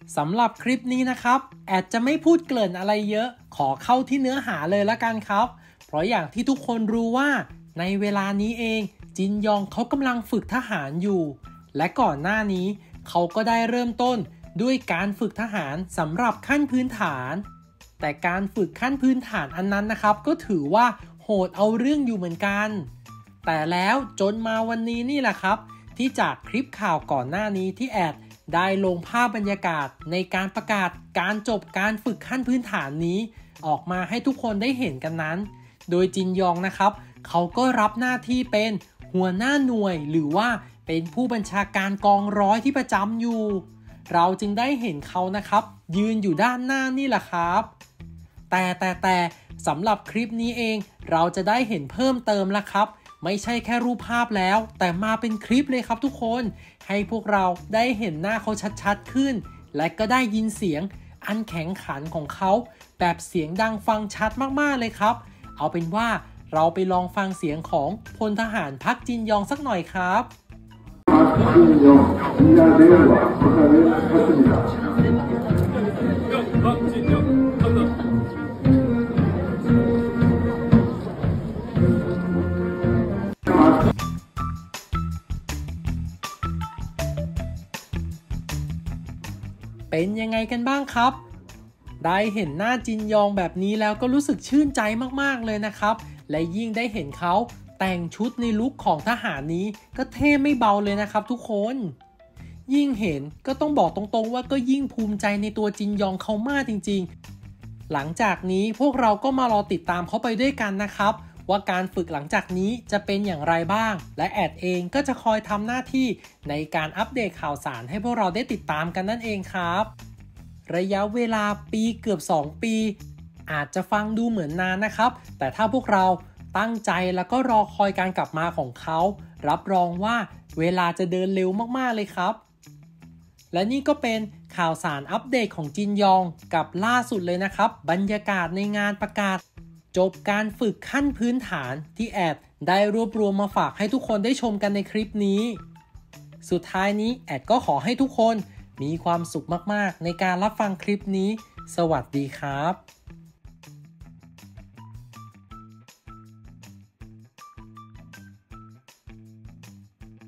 สำหรับคลิปนี้นะครับแอดจะไม่พูดเกริ่นอะไรเยอะขอเข้าที่เนื้อหาเลยละกันครับเพราะอย่างที่ทุกคนรู้ว่าในเวลานี้เองจินยองเขากำลังฝึกทหารอยู่และก่อนหน้านี้เขาก็ได้เริ่มต้นด้วยการฝึกทหารสำหรับขั้นพื้นฐานแต่การฝึกขั้นพื้นฐานอันนั้นนะครับก็ถือว่าโหดเอาเรื่องอยู่เหมือนกันแต่แล้วจนมาวันนี้นี่แหละครับที่จากคลิปข่าวก่อนหน้านี้ที่แอดได้ลงภาพบรรยากาศในการประกาศการจบการฝึกขั้นพื้นฐานนี้ออกมาให้ทุกคนได้เห็นกันนั้นโดยจินยองนะครับเขาก็รับหน้าที่เป็นหัวหน้าหน่วยหรือว่าเป็นผู้บัญชาการกองร้อยที่ประจำอยู่เราจึงได้เห็นเขานะครับยืนอยู่ด้านหน้านี่แหละครับแต่สำหรับคลิปนี้เองเราจะได้เห็นเพิ่มเติมแล้วครับไม่ใช่แค่รูปภาพแล้วแต่มาเป็นคลิปเลยครับทุกคนให้พวกเราได้เห็นหน้าเขาชัดๆขึ้นและก็ได้ยินเสียงอันแข็งขันของเขาแบบเสียงดังฟังชัดมากๆเลยครับเอาเป็นว่าเราไปลองฟังเสียงของพลทหารพักจินยองสักหน่อยครับเป็นยังไงกันบ้างครับได้เห็นหน้าจินยองแบบนี้แล้วก็รู้สึกชื่นใจมากๆเลยนะครับและยิ่งได้เห็นเขาแต่งชุดในลุคของทหารนี้ก็เท่ไม่เบาเลยนะครับทุกคนยิ่งเห็นก็ต้องบอกตรงๆว่าก็ยิ่งภูมิใจในตัวจินยองเขามากจริงๆหลังจากนี้พวกเราก็มารอติดตามเขาไปด้วยกันนะครับว่าการฝึกหลังจากนี้จะเป็นอย่างไรบ้างและแอดเองก็จะคอยทำหน้าที่ในการอัปเดตข่าวสารให้พวกเราได้ติดตามกันนั่นเองครับระยะเวลาปีเกือบ2 ปีอาจจะฟังดูเหมือนนานนะครับแต่ถ้าพวกเราตั้งใจแล้วก็รอคอยการกลับมาของเขารับรองว่าเวลาจะเดินเร็วมากๆเลยครับและนี่ก็เป็นข่าวสารอัปเดตของจินยองกับล่าสุดเลยนะครับบรรยากาศในงานประกาศจบการฝึกขั้นพื้นฐานที่แอดได้รวบรวมมาฝากให้ทุกคนได้ชมกันในคลิปนี้สุดท้ายนี้แอดก็ขอให้ทุกคนมีความสุขมากๆในการรับฟังคลิปนี้สวัสดีครับ